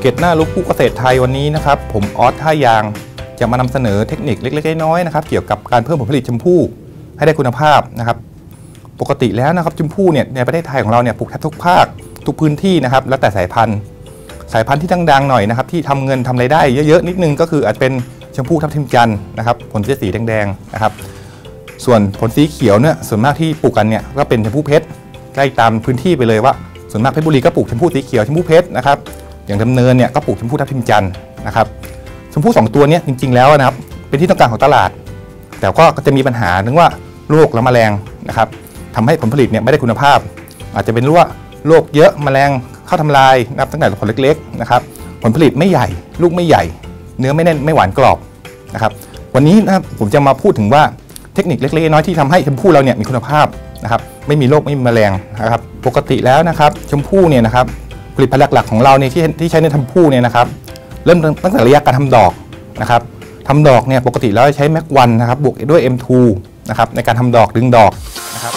เพจน่ารู้คู่เกษตรไทยวันนี้นะครับผมออสท่ายางจะมานำเสนอเทคนิคเล็กๆน้อยๆนะครับเกี่ยวกับการเพิ่มผลผลิตชมพู่ให้ได้คุณภาพนะครับปกติแล้วนะครับชมพู่เนี่ยในประเทศไทยของเราเนี่ยปลูกแทบทุกภาคทุกพื้นที่นะครับแล้วแต่สายพันธุ์ที่ดังๆหน่อยนะครับที่ทำเงินทำรายได้เยอะๆนิดนึงก็คืออาจเป็นชมพู่ทับทิมจันทร์นะครับผลจะสีแดงๆนะครับส่วนผลสีเขียวเนี่ยส่วนมากที่ปลูกกันเนี่ยก็เป็นชมพู่เพชรใกล้ตามพื้นที่ไปเลยว่าส่วนมากเพชรบุรีก็ปลูกชมพู่สีเขียวชมพู่เพชรนะครับอย่างดำเนินเนี่ยก็ปลูกชมพู่ทับทิมจันทร์นะครับชมพู่2ตัวนี้จริงๆแล้วนะครับเป็นที่ต้องการของตลาดแต่ก็จะมีปัญหาเรื่องว่าโรคและแมลงนะครับทำให้ผลผลิตเนี่ยไม่ได้คุณภาพอาจจะเป็นว่าโรคเยอะแมลงเข้าทำลายนับตั้งแต่ผลเล็กๆนะครับผลผลิตไม่ใหญ่ลูกไม่ใหญ่เนื้อไม่แน่นไม่หวานกรอบนะครับวันนี้นะครับผมจะมาพูดถึงว่าเทคนิคเล็กๆน้อยๆที่ทำให้ชมพู่เราเนี่ยมีคุณภาพนะครับไม่มีโรคไม่มีแมลงนะครับปกติแล้วนะครับชมพู่เนี่ยนะครับผลิตภัณฑ์หลักๆของเราเนี่ยที่ใช้ในชมพู่เนี่ยนะครับเริ่มตั้งแต่ระยะการทำดอกนะครับทำดอกเนี่ยปกติแล้วใช้แม็กวันนะครับบวกด้วย M2 นะครับในการทำดอกดึงดอกนะครับ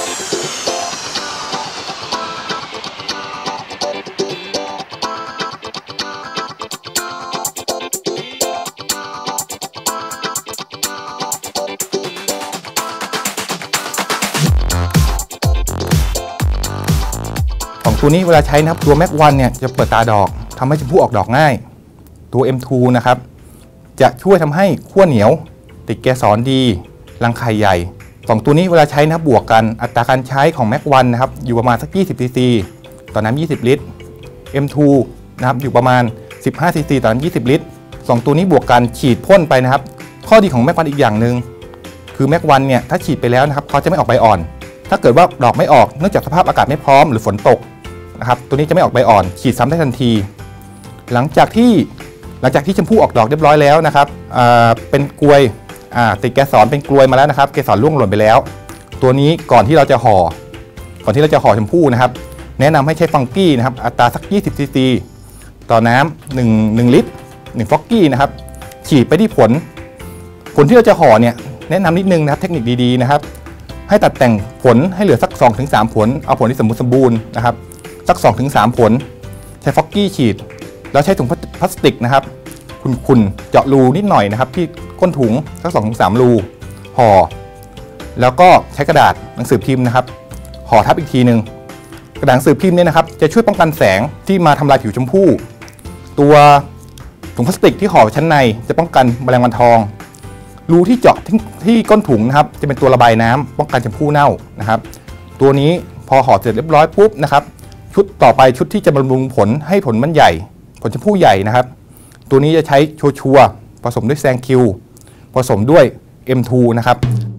ของตัวนี้เวลาใช้นะครับตัวแม็กวันเนี่ยจะเปิดตาดอกทำให้ชมพู่ออกดอกง่ายตัว M2 นะครับจะช่วยทำให้ขั้วเหนียวติดเกสรดีรังไข่ใหญ่2ตัวนี้เวลาใช้นะบวกกันอัตราการใช้ของแม็กวันนะครับอยู่ประมาณสัก20 ซีซีต่อน้ำ20 ลิตร M2 นะครับอยู่ประมาณ15 ซีซีต่อน้ำ20 ลิตร2ตัวนี้บวกกันฉีดพ่นไปนะครับข้อดีของแม็กวันอีกอย่างหนึ่งคือแม็กวันเนี่ยถ้าฉีดไปแล้วนะครับเขาจะไม่ออกใบอ่อนถ้าเกิดว่าดอกไม่ออกเนื่องจากสภาพอากาศไม่พร้อมหรือฝนตกนะครับตัวนี้จะไม่ออกใบอ่อนฉีดซ้ำได้ทันทีหลังจากที่ชมพู่ออกดอกเรียบร้อยแล้วนะครับเป็นกลวยติดเกสรเป็นกลวยมาแล้วนะครับเกสรร่วงหล่นไปแล้วตัวนี้ก่อนที่เราจะห่อชมพู่นะครับแนะนำให้ใช้ฟังกี้นะครับอัตราสัก20 ซีซีต่อน้ำ1 ลิตร1 ฟอกกี้นะครับฉีดไปที่ผลที่เราจะห่อเนี่ยแนะนำนิดนึงนะครับเทคนิคดีๆนะครับให้ตัดแต่งผลให้เหลือสัก 2-3 ผลเอาผลที่สมบูรณ์นะครับสัก 2-3 ผลใช้ฟอกกี้ฉีดแล้วใช้ถุงพลาสติกนะครับคุณเจาะรูนิดหน่อยนะครับที่ก้นถุงสัก 2-3 รูห่อแล้วก็ใช้กระดาษหนังสือพิมพ์นะครับห่อทับอีกทีหนึ่งกระดาษหนังสือพิมพ์เนี่ยนะครับจะช่วยป้องกันแสงที่มาทำลายผิวชมพู่ตัวถุงพลาสติกที่ห่อชั้นในจะป้องกันแมลงวันทองรูที่เจาะที่ก้นถุงนะครับจะเป็นตัวระบายน้ำป้องกันชมพู่เน่านะครับตัวนี้พอห่อเสร็จเรียบร้อยปุ๊บนะครับชุดต่อไปชุดที่จะบำรุงผลให้ผลมันใหญ่ผลชมพู่ใหญ่นะครับตัวนี้จะใช้ชัวร์ผสมด้วยแซงคิวผสมด้วย M2 นะครับ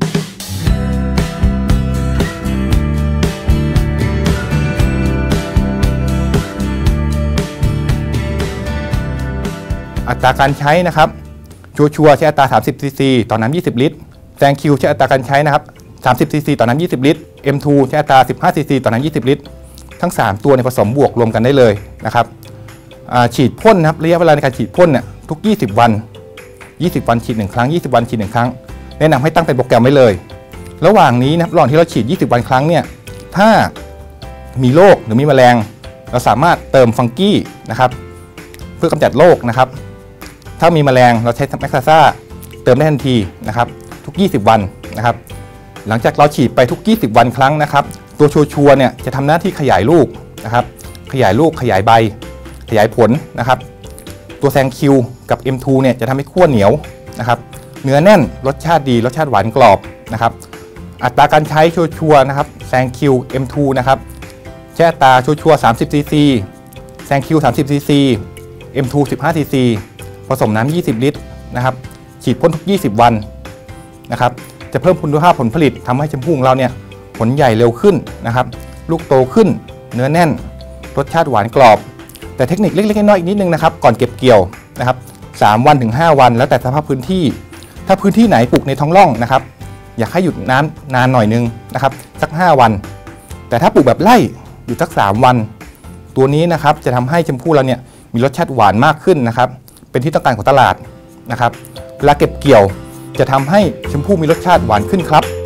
อัตราการใช้นะครับชัวร์ใช้อัตรา30 ซีซีต่อน้ำ20 ลิตรแซงคิวใช้อัตราการใช้นะครับ30 ซีซีต่อน้ำ20 ลิตร M2 ใช้อัตรา15 ซีซีต่อน้ำ20 ลิตรทั้ง3ตัวในผสมบวกรวมกันได้เลยนะครับฉีดพ่นนะครับระยะเวลาในการฉีดพ่นเนี่ยทุก20 วันฉีด1 ครั้ง20 วันฉีด1 ครั้งแนะนำให้ตั้งเป็นโปรแกรมไว้เลยระหว่างนี้นะครับระหว่างที่เราฉีด20 วันครั้งเนี่ยถ้ามีโรคหรือมีแมลงเราสามารถเติมฟังกี้นะครับเพื่อกำจัดโรคนะครับถ้ามีแมลงเราใช้แมกซาซ่าเติมได้ทันทีนะครับทุก20 วันนะครับหลังจากเราฉีดไปทุก20 วันครั้งนะครับตัวชัวร์เนี่ยจะทำหน้าที่ขยายลูกนะครับขยายลูกขยายใบขยายผลนะครับตัวแซงคิวกับ M2 เนี่ยจะทำให้ขั้วเหนียวนะครับเนื้อแน่นรสชาติดีรสชาติหวานกรอบนะครับอัตราการใช้ชัวร์นะครับแซงคิว M2 นะครับใช้อัตราชัวร์30 ซีซีแซงคิว30 ซีซี M2 15 ซีซีผสมน้ำ20 ลิตรนะครับฉีดพ่นทุก20 วันนะครับจะเพิ่มคุณภาพผลผลิตทำให้ชมพู่ของเราเนี่ยผลใหญ่เร็วขึ้นนะครับลูกโตขึ้นเนื้อแน่นรสชาติหวานกรอบแต่เทคนิคเล็กๆน้อยๆอีกนิดนึงนะครับก่อนเก็บเกี่ยวนะครับ3 วันถึง 5 วันแล้วแต่สภาพพื้นที่ถ้าพื้นที่ไหนปลูกในท้องร่องนะครับอยากให้หยุดน้ำนานหน่อยนึงนะครับสัก5 วันแต่ถ้าปลูกแบบไร่อยู่สัก3 วันตัวนี้นะครับจะทำให้ชมพู่เราเนี่ยมีรสชาติหวานมากขึ้นนะครับเป็นที่ต้องการของตลาดนะครับเวลาเก็บเกี่ยวจะทำให้ชมพู่มีรสชาติหวานขึ้นครับ